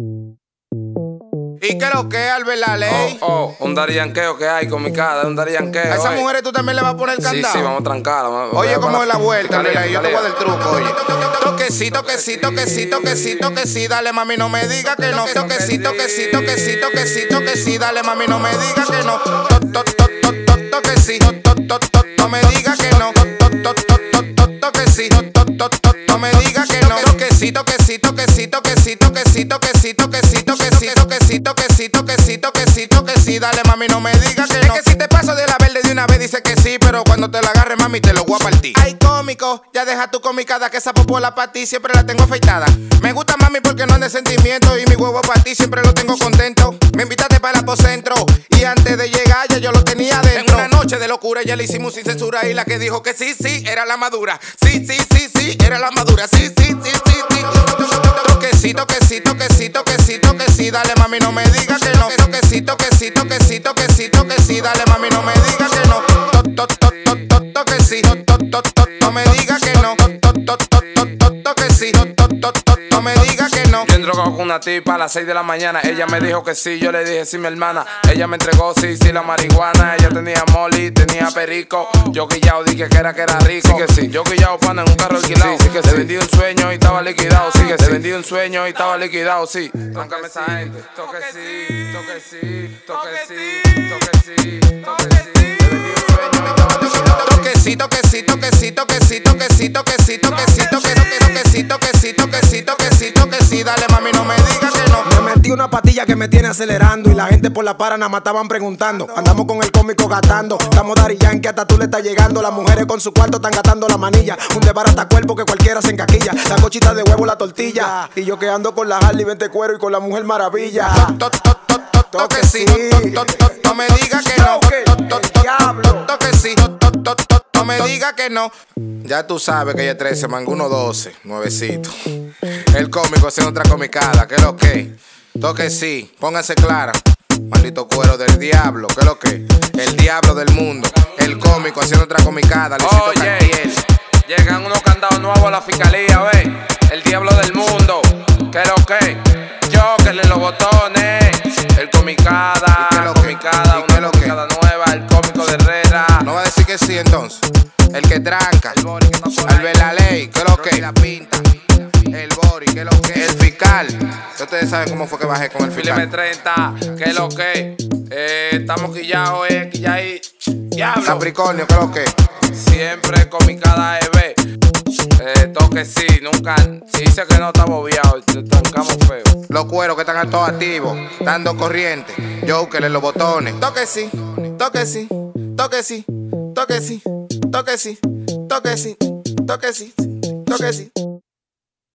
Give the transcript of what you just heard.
¿Y qué lo que, Albert, la ley? Un darianqueo que hay con mi cara, un darianqueo. ¿A esas mujeres tú también le vas a poner candado? Sí, vamos a trancarla. Oye, como es la vuelta, mira, yo te voy a dar el truco, oye. Toquecito, quesito, quesito, quesito, que sí, dale, mami, no me diga que no. Toquecito, quesito, quesito, quesito, que sí, dale, mami, no me diga que no. Toquecito, no me diga que no. Toquecito, no me diga que no. Toquecito, quesito, quesito, quesito, quesito, quesito, quesito, quesito, quesito, quesito, quesito, quesito, que sí, dale, mami, no me diga que no. Es que si te paso de la verde de una vez dice que sí, pero cuando te la agarre, mami, te lo voy a partir. Ay, cómico, ya deja tu comicada, que esa popola para ti siempre la tengo afeitada. Me gusta, mami, porque no es de sentimiento y mi huevo para ti siempre lo tengo contento. Me invitaste para el apocentro y antes de llegar ya yo lo tenía dentro. En una noche de locura ya le hicimos sin censura y la que dijo que sí, sí, era la madura. Sí, sí, sí, sí, era la madura. Sí, sí, sí, sí, sí. Toquecito, quesito, quesito, quesito, que sí, dale, mami, no me diga que no. Toquecito, quesito, quesito, quesito, que sí, dale, mami, no me diga que no. Toquecito, no me diga que no. Toquecito, no me diga que no. Bien drogado con una tipa a las 6 de la mañana. Ella me dijo que sí, yo le dije sí, mi hermana. Ella me entregó sí, sí, la marihuana. Ella tenía molly, tenía perico. Yo guillao dije que era rico. Sí que sí, yo guillao pana en un carro alquilado. Sí, que sí. Le vendí un sueño y estaba liquidado. Sí que sí. Le vendí un sueño y estaba liquidado, sí. Tráncame esa gente. Toque sí, toque sí, toque sí, toque sí, toque sí. Le vendí un sueño y estaba liquidado. Toquecito, quesito, quesito, quesito, quesito, quesito, quesito, quesito, quesito, quesito, quesito, que sí, dale, mami, no me diga que no. Me metí una patilla que me tiene acelerando y la gente por la para nada más estaban preguntando. Andamos con el cómico gastando, estamos Daddy Yankee, hasta tú le estás llegando. Las mujeres con su cuarto están gastando la manilla. Un desbarata cuerpo que cualquiera se encaquilla. La cochita de huevo, la tortilla. Y yo que ando con la Harley 20 cuero y con la Mujer Maravilla. Toquecito, no me diga que no. Toquecito, no me diga que no. Ya tú sabes que ella es 13, mango 1-12, nuevecito. El cómico haciendo otra comicada, ¿qué es lo que? Toque sí, pónganse clara. Maldito cuero del diablo, ¿qué es lo que? El diablo del mundo. El cómico haciendo otra comicada, Luisito Cartier. Llegan unos candados nuevos a la fiscalía, ve. El diablo del mundo, ¿qué es lo que? Yo que le los botones. El comicada, una comicada nueva, el cómico de Herrera. No va a decir que sí entonces. El que tranca, Albert la ley, ¿qué es lo que? La pinta, el Bori, ¿qué es lo que? El fiscal. Ustedes saben cómo fue que bajé con el fiscal. Filme 30, ¿qué es lo que? Estamos quillados, quillahí. Diablo. Capricornio, ¿qué es lo que? Siempre comicada EB. Toque sí, nunca. Si dice que no está bobeado, te trancamos feo. Los cueros que están todos activos, dando corriente. Joker en los botones. Toque sí, toque sí, toque sí, toque sí, toque sí, toque sí, toque sí, toque sí.